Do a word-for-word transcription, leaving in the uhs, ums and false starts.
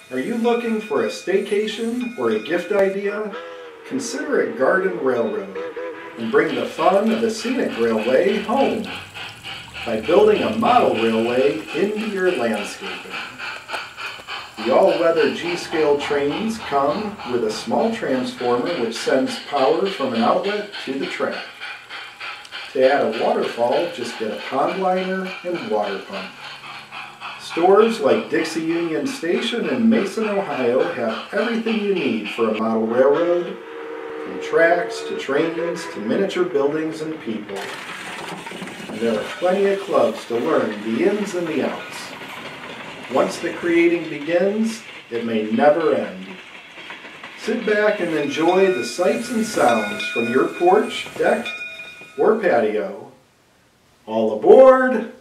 Are you looking for a staycation or a gift idea? Consider a garden railroad and bring the fun of the scenic railway home by building a model railway into your landscaping. The all-weather G-scale trains come with a small transformer which sends power from an outlet to the track. To add a waterfall, just get a pond liner and water pump. Stores like Dixie Union Station in Mason, Ohio have everything you need for a model railroad, from tracks to trains to miniature buildings and people. And there are plenty of clubs to learn the ins and the outs. Once the creating begins, it may never end. Sit back and enjoy the sights and sounds from your porch, deck, or patio. All aboard!